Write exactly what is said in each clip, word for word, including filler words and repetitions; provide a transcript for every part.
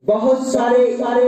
بہت سارے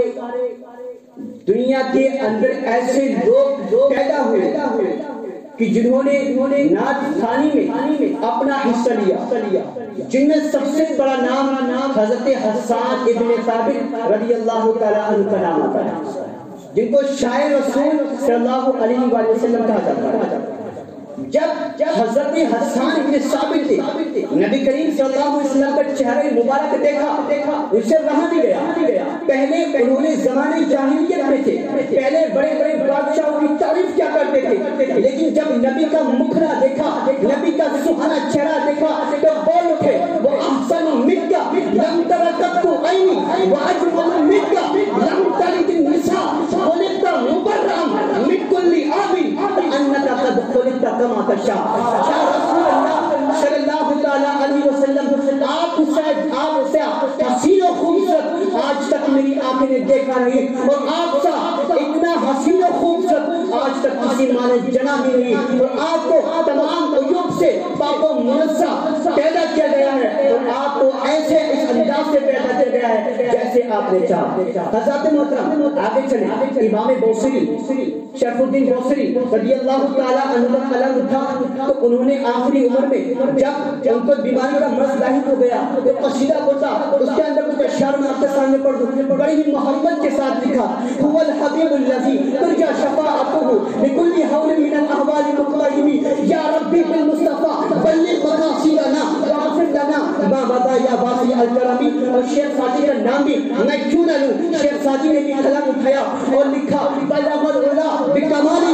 دنیا کے اندر ایسے لوگ پیدا ہوئے کہ جنہوں نے نعت ثانی میں اپنا حصہ لیا، جن میں سب سے بڑا نام حضرت حسان ابن ثابت رضی اللہ تعالیٰ عنہ کا نام آتا ہے، جن کو شاعر رسول صلی اللہ علیہ وآلہ وسلم کہا جاتا ہے۔ جب حضرت حسان ابن ثابت نے نبی کریم صلی اللہ علیہ وسلم کا چہرہ مبارک دیکھا، اسے رہا نہیں گیا۔ پہلے انہوں نے زمانے جاہلیت میں تھے، پہلے بڑے بڑے بادشاہوں کی تعریف کیا کرتے تھے، لیکن جب نبی کا مکھڑا دیکھا، نبی کا سبحانہ چہرہ دیکھا تو بول اٹھے وہ احسن منک لم ترقت عینی واجمل منک لم تلد النساء خلقت مبرأ من کل عیب انک قد خلقت کما تشاء۔ یا رسول اللہ صلی اللہ تعالیٰ علیہ وسلم، آپ سے آپ سے حسین و خوبصورت آج تک میری آنکھیں نے دیکھا نہیں، اور آپ سا اتنا حسین و خوبصورت آج تک کسی ماں نے جنا بھی نہیں، اور آپ کو تمام عیوب سے پاک و منزہ پیدا کیا گیا ہے، اور آپ کو ایسے اس انداز سے پیدا کیا گیا ہے جیسے آپ نے چاہا۔ حضرات محترم آگے چلیں، امام بوصری شرف الدین بوصری رضی اللہ تعالیٰ عنہ کا قلم اٹھا تو انہوں نے آخری عمر میں جب ان کو بیماری کا مرض لاحق ہو گیا تو قصیدہ پڑھا، اس کے اندر کچھ اشعار میں آپ کے سامنے پڑھ دوں، بڑی ہی محبت کے ساتھ لکھا، هو الحبیب الذی ترجى شفاعته لكل حول من الاحوال مقتحم یا ربی بالمصطفى بلغ مقاصدنا واغفر لنا ما مضى یا واسع الکرم۔ اور شیخ ساجی کا نام بھی میں کیوں نہ لوں، شیخ ساجی نے بھی قلم اٹھایا اور لکھا بلغ العلا بکمالہ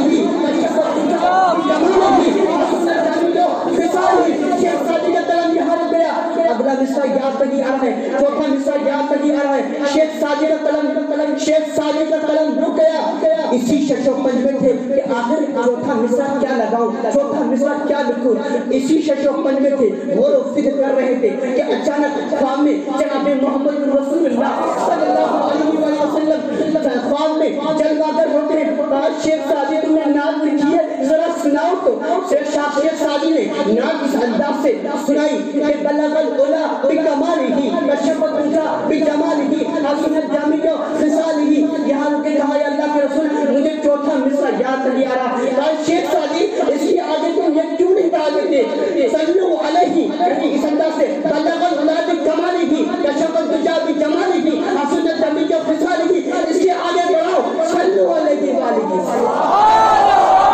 شیخ ساجی کا قلم یہاں رک گیا۔ اگلا مصرع یاد تک آ رہا ہے، چوتھا مصرع یاد تک آ رہا ہے، شیخ ساجی کا قلم شیخ ساجی کا قلم رک گیا۔ اسی شش و پنج میں تھے کہ آخر چوتھا مصرع کیا لگاؤں، چوتھا مصرع کیا لکھوں، اسی شش و پنج میں تھے، غور و فکر کر رہے تھے کہ اچانک خواب میں جناب محمد رسول اللہ صلی اللہ علیہ وسلم خواب میں جلوہ گر ہوتے ہیں، شیخ ساجی تم نے نعت لکھی ہے ذرا سناؤ تو۔ شیخ ساجی نے نعت اس انداز سے سنائی کہ بلغ العلا بکمالہ کشف الدجی بجمالہ حسن الجامع خصالہ۔ یہاں رکے کہا یا اللہ کے رسول مجھے چوتھا مصرع یاد نہیں آ رہا۔ شیخ ساجی اس کی آگے تم یہ کیوں نہیں پڑھا دیتے، صلو علیہ، یعنی اس انداز سے بلغ العلا بکمالہ کشف الدجی بجمالہ حسن الجامع خصالہ، اس کے آگے بڑھاؤ صلو علیہ وآلہ وسلم۔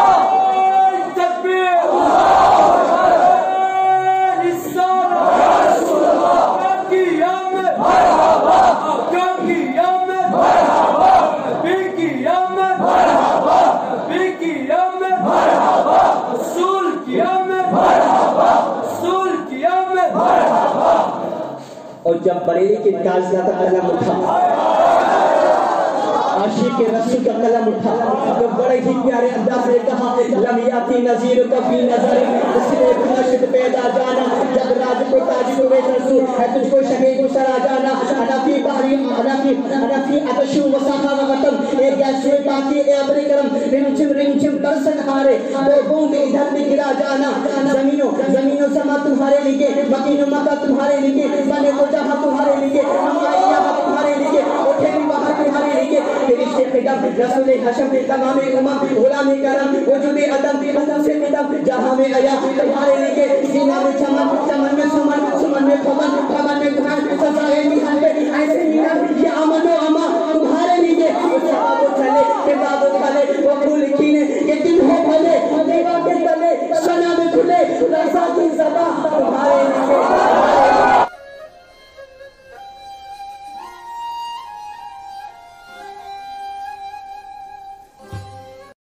اور جب بریلی کے تازیہ کا قلم اٹھا، عاشق رسول کا قلم اٹھا تو بڑے ہی پیارے انداز سے کہا لم یاتی نظیر کا فی نظر، اس نے خشت پیدا جانا جب راج کو تاج کو بے رسول ہے تجھ کو شہید سرا جانا، انا فی بحری انا فی انا فی عطش و صفا و وطن، اے گیسوئے پاکی اے ابر کرم، رمچم رمچم برسن ہارے دو بوند ادھر میں گرا جانا، زمینوں زمینوں سما تمہارے لیے، مکین و مکہ تمہارے لیے، بنے کو جہاں تمہارے لیے، ہمارے تمہارے لیے، اٹھے بھی وہاں تمہارے لیے، فرشتے خدم رسول حشم تمام امم غلام کرم وجود عدم قدم سے قدم جہاں میں آیا تمہارے لیے، سینہ میں چمن چمن میں سمن سمن میں پھمن پھمن میں گھان سزائے میہن پہ ایسے مینا